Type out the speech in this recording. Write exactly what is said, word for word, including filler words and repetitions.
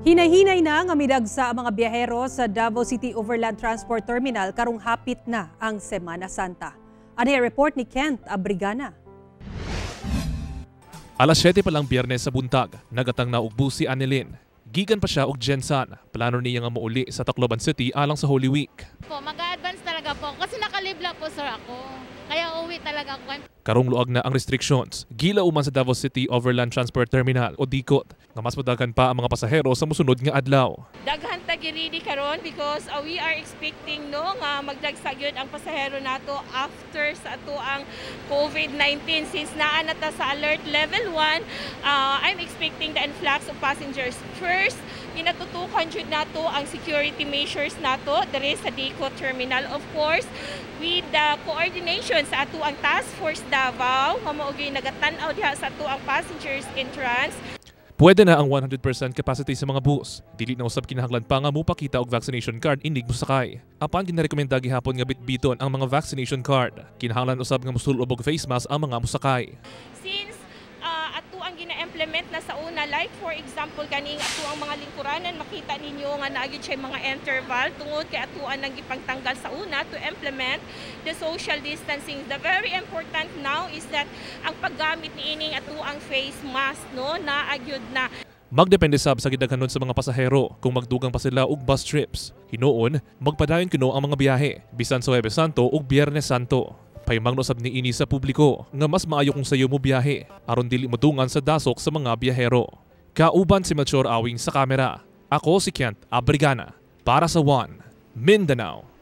Hinay-hinay na nga midagsa ang mga biyahero sa Davao City Overland Transport Terminal karong hapit na ang Semana Santa. Ano yung report ni Kent Abrigana? Alas siyete pa lang Biyernes sa buntag, nagatang na og busi Anilin. Gikan pa siya og Jensan. Plano niya nga mauli sa Tacloban City alang sa Holy Week. Po, mag-a-advance talaga po kasi nakalibla po sir ako. Kaya uwi talaga ako. Karong luag na ang restrictions. Gila uman sa Davao City Overland Transport Terminal o D C O T nga mas madagan pa ang mga pasahero sa musunod nga adlaw. Daghan ta giridi karon because uh, we are expecting no nga magdagsa gyud ang pasahero nato after sa ato ang COVID nineteen since naa na ta sa alert level one. Uh, I'm expecting the influx of passengers. First, ginatutukan jud nato ang security measures nato diri sa D C O T terminal, of course with the coordination sa ato ang task force Davao nga mao gyud nagatan-aw diha sa ato ang passengers entrance. Pwede na ang one hundred percent capacity sa mga bus. Dili na usab kinahanglan pa nga mupakita og vaccination card inig mosakay. Apan ginarekomenda gihapon nga bitbiton ang mga vaccination card. Kinahanglan usab nga mosulob og face mask ang mga mosakay. Since uh, ato ang gina-implement na sa una, like for example kaning ato ang mga lingkuranan, makita ninyo nga naagid siya mga interval tungod kay atuan nang gipangtanggal sa una to implement the social distancing. The very important now is that ang paggamit niining ato ang face mask no naagyud na. Magdepende sab sa gidaghanon sa mga pasahero kung magdugang pa sila og bus trips. Hinuon, magpadayon kuno ang mga biyahe bisan sa Huwebes Santo ug Biyernes Santo. Paymang nosab niini sa publiko nga mas maayo kung sayo mo biyahe aron dili motungan sa dasok sa mga biyahero. Kauban si Melchor Awing sa kamera. Ako si Kent Abrigana para sa One Mindanao.